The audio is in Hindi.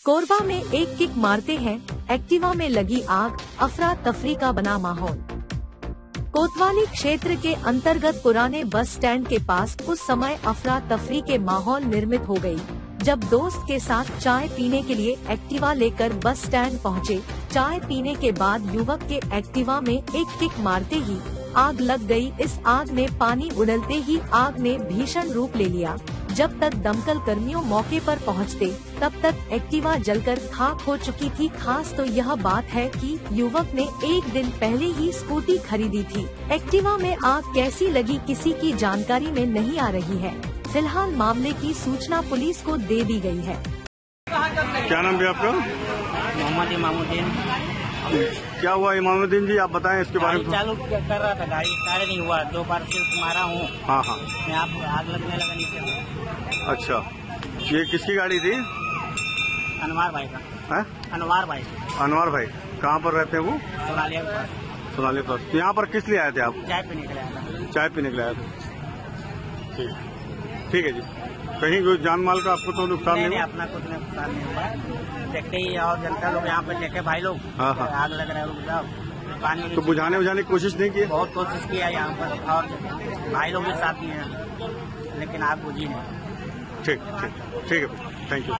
कोरबा में एक किक मारते हैं एक्टिवा में लगी आग, अफरा तफरी का बना माहौल। कोतवाली क्षेत्र के अंतर्गत पुराने बस स्टैंड के पास उस समय अफरा तफरी के माहौल निर्मित हो गई, जब दोस्त के साथ चाय पीने के लिए एक्टिवा लेकर बस स्टैंड पहुंचे। चाय पीने के बाद युवक के एक्टिवा में एक किक मारते ही आग लग गई। इस आग में पानी उड़लते ही आग ने भीषण रूप ले लिया। जब तक दमकल कर्मियों मौके पर पहुंचते, तब तक एक्टिवा जलकर खाक हो चुकी थी। खास तो यह बात है कि युवक ने एक दिन पहले ही स्कूटी खरीदी थी। एक्टिवा में आग कैसी लगी किसी की जानकारी में नहीं आ रही है। फिलहाल मामले की सूचना पुलिस को दे दी गई है। क्या नाम है आपका? मोहम्मद इमामुद्दीन। क्या हुआ इमामुद्दीन जी, आप बताएं इसके बारे में। चालू कर रहा था, गाड़ी स्टार्ट नहीं हुआ, 2 बार सिर्फ मारा हूँ। हाँ हाँ, यहाँ पर आग लगने लगा नीचे। अच्छा, ये किसकी गाड़ी थी? अनवार भाई का है? अनवार भाई। अनवार भाई कहाँ पर रहते हैं वो? सोनालिया के पास। सोनाली पास। तो यहाँ पर किस लिए आए थे आप? चाय पीने के लिए आया था। चाय पीने के लिए आए थे। ठीक है जी। कहीं कोई जान माल का आपको तो नुकसान नहीं नहीं, हुआ? अपना कुछ नुकसान नहीं हुआ। देखते ही और जनता लोग यहाँ पे देखे भाई लोग। हाँ हाँ। आग लग रहा है, रुक जाओ। पानी तो बुझाने की कोशिश नहीं की? बहुत कोशिश किया यहाँ पर, और भाई लोग भी साथ में हैं, लेकिन आग बुझी नहीं। ठीक है, थैंक यू।